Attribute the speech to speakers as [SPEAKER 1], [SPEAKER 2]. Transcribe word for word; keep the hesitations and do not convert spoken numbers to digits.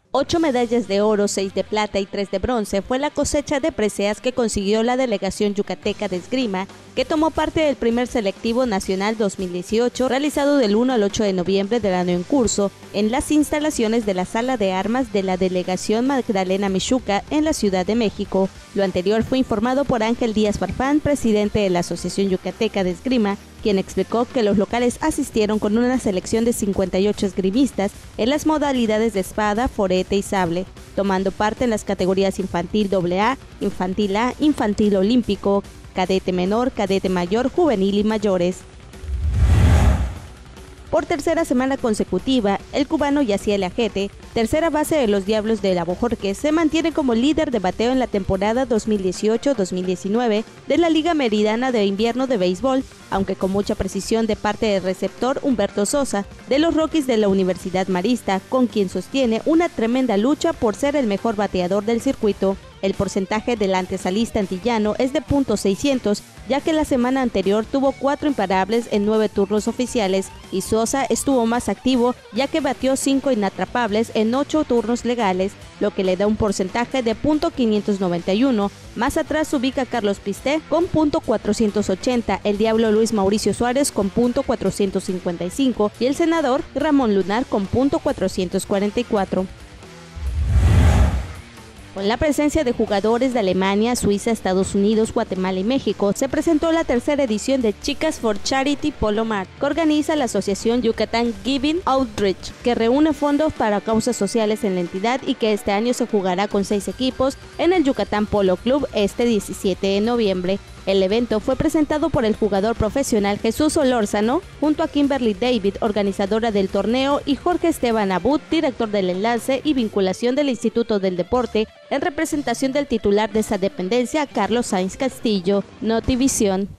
[SPEAKER 1] Ocho medallas de oro, seis de plata y tres de bronce fue la cosecha de preseas que consiguió la delegación yucateca de esgrima, que tomó parte del primer selectivo nacional dos mil dieciocho, realizado del uno al ocho de noviembre del año en curso, en las instalaciones de la Sala de Armas de la Delegación Magdalena Mixhuca en la Ciudad de México. Lo anterior fue informado por Ángel Díaz Farfán, presidente de la Asociación Yucateca de Esgrima, quien explicó que los locales asistieron con una selección de cincuenta y ocho esgrimistas en las modalidades de espada, forete y sable, tomando parte en las categorías infantil doble A, infantil A, infantil olímpico, cadete menor, cadete mayor, juvenil y mayores. Por tercera semana consecutiva, el cubano Yaciel Ajete, tercera base de los Diablos de Abojorque, se mantiene como líder de bateo en la temporada dos mil dieciocho dos mil diecinueve de la Liga Meridana de Invierno de Béisbol, aunque con mucha precisión de parte del receptor Humberto Sosa, de los Rockies de la Universidad Marista, con quien sostiene una tremenda lucha por ser el mejor bateador del circuito. El porcentaje del antesalista antillano es de punto seiscientos, ya que la semana anterior tuvo cuatro imparables en nueve turnos oficiales, y Sosa estuvo más activo, ya que batió cinco inatrapables en ocho turnos legales, lo que le da un porcentaje de punto quinientos noventa y uno. Más atrás se ubica Carlos Pisté con punto cuatrocientos ochenta, el Diablo Luis Mauricio Suárez con punto cuatrocientos cincuenta y cinco y el senador Ramón Lunar con punto cuatrocientos cuarenta y cuatro. Con la presencia de jugadores de Alemania, Suiza, Estados Unidos, Guatemala y México, se presentó la tercera edición de Chicas for Charity Polo Mart, que organiza la asociación Yucatán Giving Outreach, que reúne fondos para causas sociales en la entidad y que este año se jugará con seis equipos en el Yucatán Polo Club este diecisiete de noviembre. El evento fue presentado por el jugador profesional Jesús Olórzano, junto a Kimberly David, organizadora del torneo, y Jorge Esteban Abud, director del enlace y vinculación del Instituto del Deporte, en representación del titular de esa dependencia, Carlos Sainz Castillo. Notivisión.